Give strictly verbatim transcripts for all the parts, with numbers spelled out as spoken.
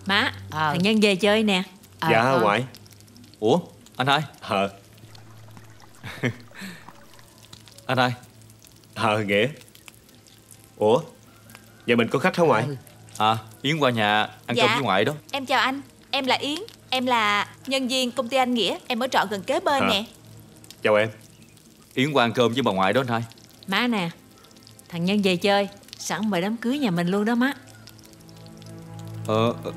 Má, ờ. thằng Nhân về chơi nè. à, Dạ con. Ngoại. Ủa anh hai? Ờ Anh hai. Ờ Nghĩa. Ủa nhà mình có khách hả ngoại? Ừ. À Yến qua nhà ăn Dạ. cơm với ngoại đó. Em chào anh, em là Yến. Em là nhân viên công ty anh Nghĩa. Em ở trọ gần kế bên à. nè. Chào em. Yến qua ăn cơm với bà ngoại đó anh hai. Má nè, thằng Nhân về chơi, sẵn mời đám cưới nhà mình luôn đó má. Ờ, ờ.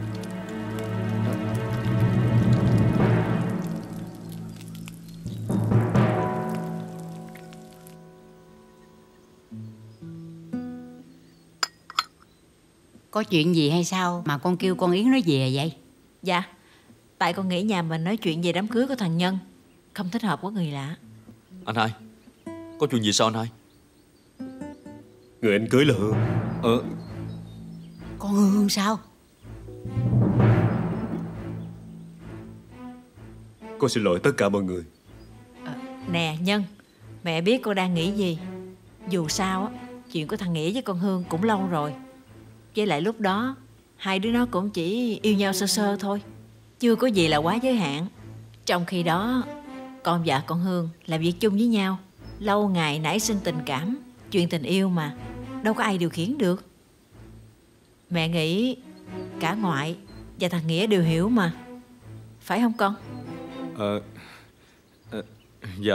Có chuyện gì hay sao mà con kêu con Yến nó về vậy? Dạ, tại con nghĩ nhà mình nói chuyện về đám cưới của thằng Nhân không thích hợp với người lạ. Anh hai, có chuyện gì sao anh hai? Người anh cưới là Hương. Ờ. Con Hương sao? Con xin lỗi tất cả mọi người. à, Nè Nhân, mẹ biết con đang nghĩ gì. Dù sao á, chuyện của thằng Nghĩa với con Hương cũng lâu rồi. Với lại lúc đó hai đứa nó cũng chỉ yêu nhau sơ sơ thôi, chưa có gì là quá giới hạn. Trong khi đó con và con Hương làm việc chung với nhau, lâu ngày nảy sinh tình cảm. Chuyện tình yêu mà, đâu có ai điều khiển được. Mẹ nghĩ cả ngoại và thằng Nghĩa đều hiểu mà, phải không con? Ờ, ờ dạ.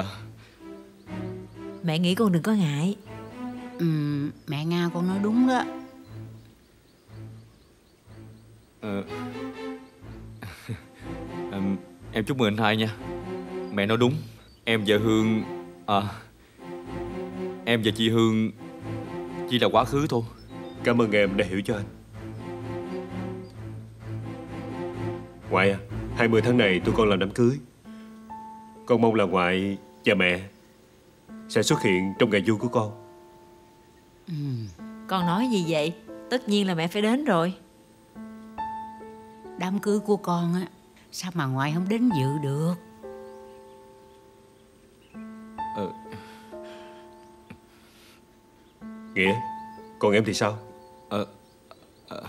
Mẹ nghĩ con đừng có ngại. Ừ, mẹ Nga con nói đúng đó. Ờ, em chúc mừng anh hai nha. Mẹ nói đúng. Em và Hương À Em và chị Hương chỉ là quá khứ thôi. Cảm ơn em đã hiểu cho anh. Ngoại à, hai mươi tháng này tụi con làm đám cưới. Con mong là ngoại và mẹ sẽ xuất hiện trong ngày vui của con. Ừ. Con nói gì vậy? Tất nhiên là mẹ phải đến rồi. Đám cưới của con á, sao mà ngoại không đến dự được? Ờ. Nghĩa, còn em thì sao? Ờ, ờ.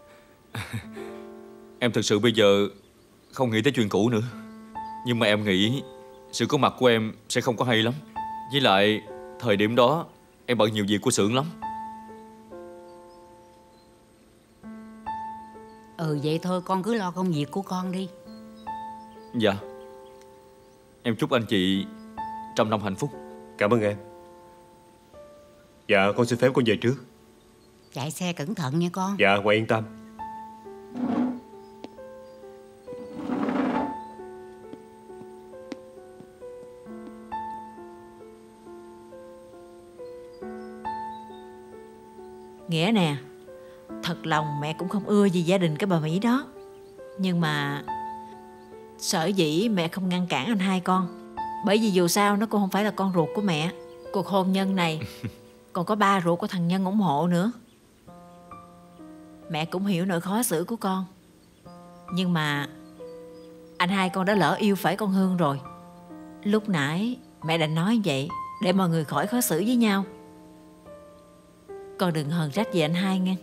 Em thực sự bây giờ không nghĩ tới chuyện cũ nữa. Nhưng mà em nghĩ sự có mặt của em sẽ không có hay lắm. Với lại thời điểm đó em bận nhiều việc của xưởng lắm. Ừ vậy thôi con cứ lo công việc của con đi. Dạ. Em chúc anh chị trăm năm hạnh phúc. Cảm ơn em. Dạ con xin phép con về trước. Chạy xe cẩn thận nha con. Dạ ngoại yên tâm. Nghĩa nè, thật lòng mẹ cũng không ưa gì gia đình cái bà Mỹ đó. Nhưng mà sở dĩ mẹ không ngăn cản anh hai con, bởi vì dù sao nó cũng không phải là con ruột của mẹ. Cuộc hôn nhân này còn có ba ruột của thằng Nhân ủng hộ nữa. Mẹ cũng hiểu nỗi khó xử của con. Nhưng mà anh hai con đã lỡ yêu phải con Hương rồi. Lúc nãy mẹ đã nói vậy để mọi người khỏi khó xử với nhau. Con đừng hờn trách gì anh hai nghe.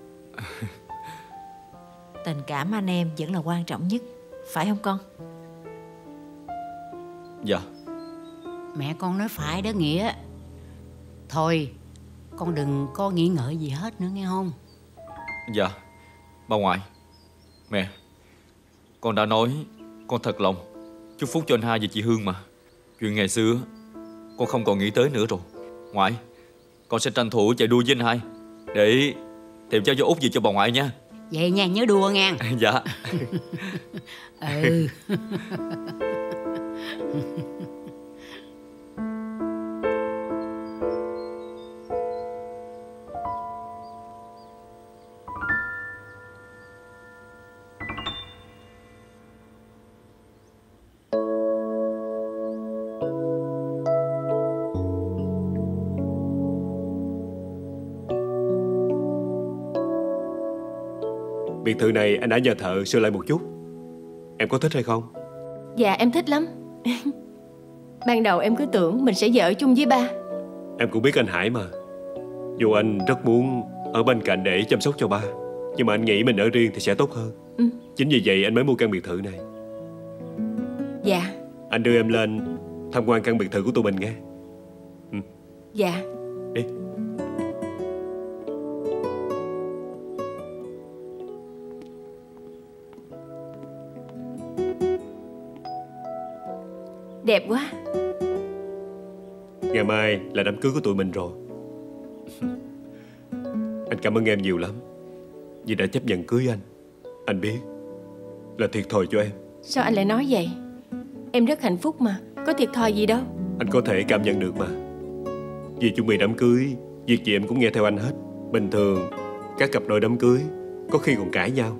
Tình cảm anh em vẫn là quan trọng nhất, phải không con? Dạ. Mẹ con nói phải đó Nghĩa. Thôi con đừng có nghĩ ngợi gì hết nữa nghe không? Dạ. Bà ngoại, mẹ, con đã nói con thật lòng chúc phúc cho anh hai và chị Hương mà. Chuyện ngày xưa con không còn nghĩ tới nữa rồi. Ngoại, con sẽ tranh thủ chạy đua với anh hai để tìm cháu dâu út gì cho bà ngoại nha. Vậy nha, nhớ đùa nha. Dạ. Ừ. Biệt thự này anh đã nhờ thợ sửa lại một chút. Em có thích hay không? Dạ em thích lắm. Ban đầu em cứ tưởng mình sẽ vợ chung với ba. Em cũng biết anh Hải mà. Dù anh rất muốn ở bên cạnh để chăm sóc cho ba, nhưng mà anh nghĩ mình ở riêng thì sẽ tốt hơn. Ừ. Chính vì vậy anh mới mua căn biệt thự này. Dạ. Anh đưa em lên tham quan căn biệt thự của tụi mình nghe. Ừ. Dạ. Đi. Đẹp quá. Ngày mai là đám cưới của tụi mình rồi. Anh cảm ơn em nhiều lắm vì đã chấp nhận cưới anh. Anh biết là thiệt thòi cho em. Sao anh lại nói vậy? Em rất hạnh phúc mà, có thiệt thòi gì đâu. Anh có thể cảm nhận được mà. Vì chuẩn bị đám cưới, việc gì em cũng nghe theo anh hết. Bình thường các cặp đôi đám cưới có khi còn cãi nhau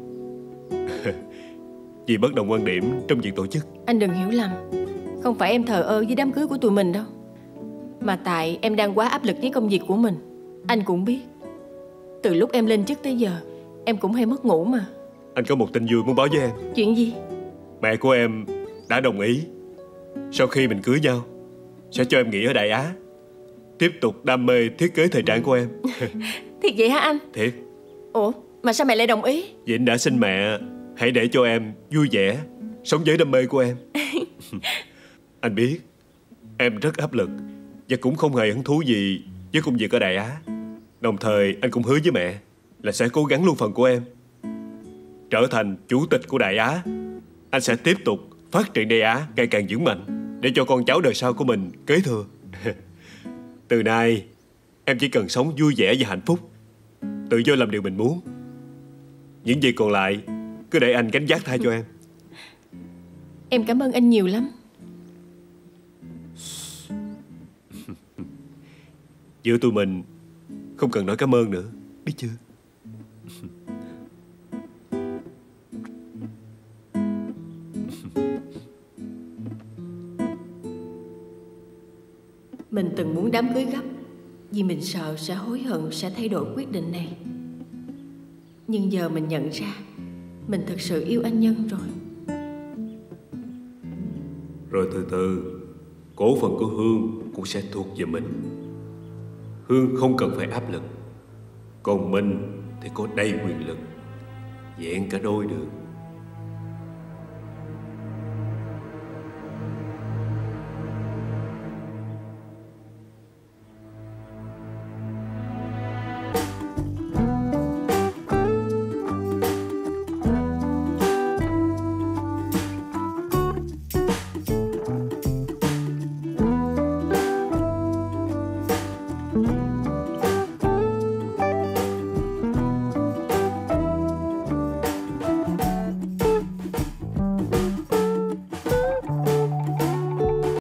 vì bất đồng quan điểm trong việc tổ chức. Anh đừng hiểu lầm, không phải em thờ ơ với đám cưới của tụi mình đâu, mà tại em đang quá áp lực với công việc của mình. Anh cũng biết, từ lúc em lên chức tới giờ em cũng hay mất ngủ mà. Anh có một tin vui muốn báo với em. Chuyện gì? Mẹ của em đã đồng ý sau khi mình cưới nhau sẽ cho em nghỉ ở Đại Á, tiếp tục đam mê thiết kế thời trang của em. Thiệt vậy hả anh? Thiệt. Ủa, mà sao mẹ lại đồng ý? Vì anh đã xin mẹ hãy để cho em vui vẻ sống với đam mê của em. Anh biết em rất áp lực và cũng không hề hứng thú gì với công việc ở Đại Á. Đồng thời anh cũng hứa với mẹ là sẽ cố gắng luôn phần của em. Trở thành chủ tịch của Đại Á, anh sẽ tiếp tục phát triển Đại Á ngày càng vững mạnh để cho con cháu đời sau của mình kế thừa. Từ nay em chỉ cần sống vui vẻ và hạnh phúc, tự do làm điều mình muốn. Những gì còn lại cứ để anh gánh vác thay cho em. Em cảm ơn anh nhiều lắm. Giữa tụi mình không cần nói cảm ơn nữa, biết chưa? Mình từng muốn đám cưới gấp vì mình sợ sẽ hối hận, sẽ thay đổi quyết định này. Nhưng giờ mình nhận ra mình thực sự yêu anh Nhân rồi. Rồi từ từ cổ phần của Hương cũng sẽ thuộc về mình. Hương không cần phải áp lực, còn mình thì có đầy quyền lực, vẹn cả đôi được.